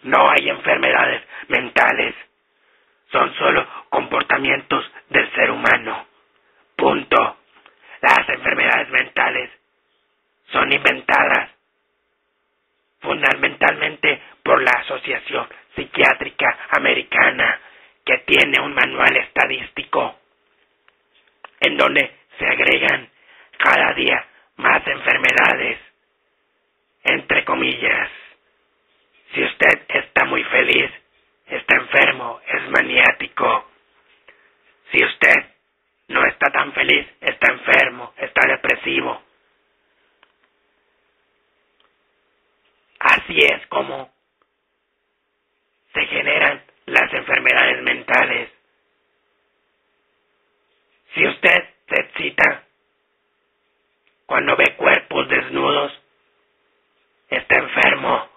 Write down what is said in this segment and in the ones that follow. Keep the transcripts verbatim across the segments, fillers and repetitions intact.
No hay enfermedades mentales. Son solo comportamientos del ser humano. Punto. Las enfermedades mentales son inventadas fundamentalmente por la Asociación Psiquiátrica Americana, que tiene un manual estadístico en donde se agregan cada día más enfermedades, entre comillas. Si usted está muy feliz, está enfermo, es maniático. Si usted no está tan feliz, está enfermo, está depresivo. Así es como se generan las enfermedades mentales. Si usted se excita cuando ve cuerpos desnudos, está enfermo.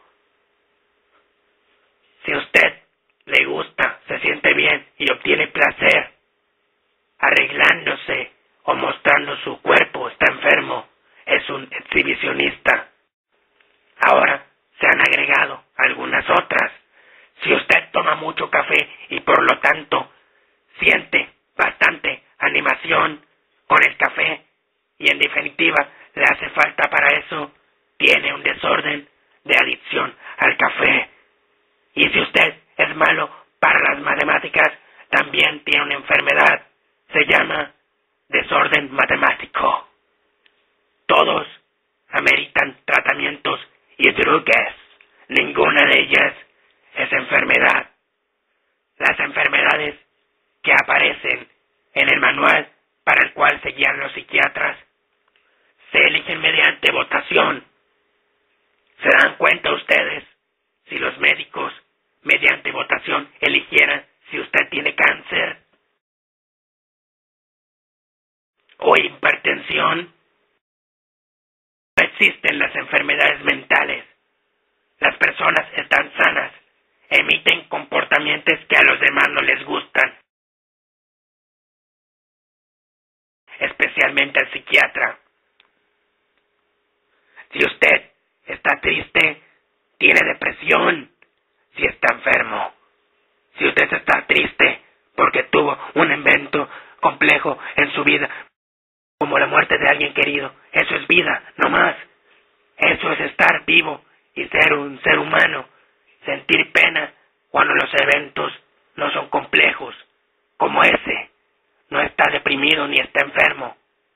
Si usted le gusta, se siente bien y obtiene placer arreglándose o mostrando su cuerpo, está enfermo, es un exhibicionista. Ahora se han agregado algunas otras. Si usted toma mucho café y por lo tanto siente bastante animación con el café y en definitiva le hace falta para eso, tiene un desorden de adicción al café. Y si usted es malo para las matemáticas, también tiene una enfermedad. Se llama desorden matemático. Todos ameritan tratamientos y drogas. Ninguna de ellas es enfermedad. Las enfermedades que aparecen en el manual para el cual se guían los psiquiatras se eligen mediante votación. ¿Se dan cuenta ustedes? Si los médicos mediante votación eligieran si usted tiene cáncer o hipertensión, no existen las enfermedades mentales. Las personas están sanas, emiten comportamientos que a los demás no les gustan, especialmente al psiquiatra. Si usted está triste, tiene depresión. Si está enfermo, si usted está triste porque tuvo un evento complejo en su vida, como la muerte de alguien querido, eso es vida, no más. Eso es estar vivo y ser un ser humano. Sentir pena cuando los eventos no son complejos, como ese. No está deprimido ni está enfermo.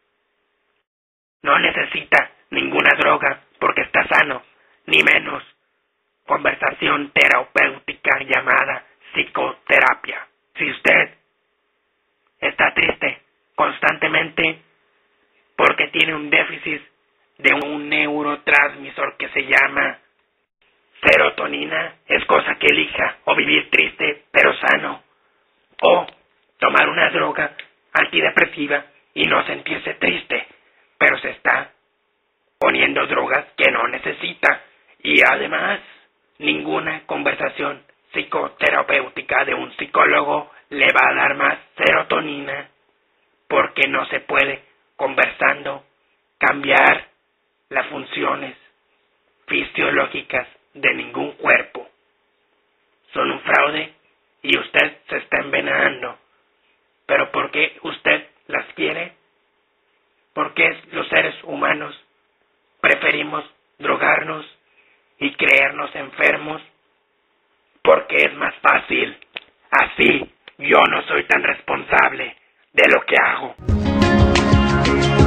No necesita ninguna droga porque está sano, ni menos conversación terapéutica llamada psicoterapia. Si usted está triste constantemente porque tiene un déficit de un neurotransmisor que se llama serotonina, es cosa que elija o vivir triste pero sano, o tomar una droga antidepresiva y no sentirse triste, pero se está poniendo drogas que no necesita. Y además, ninguna conversación psicoterapéutica de un psicólogo le va a dar más serotonina, porque no se puede, conversando, cambiar las funciones fisiológicas de ningún cuerpo. Son un fraude y usted se está envenenando. ¿Pero por qué usted las quiere? ¿Por qué los seres humanos preferimos drogarnos y creernos enfermos? Porque es más fácil. Así yo no soy tan responsable de lo que hago.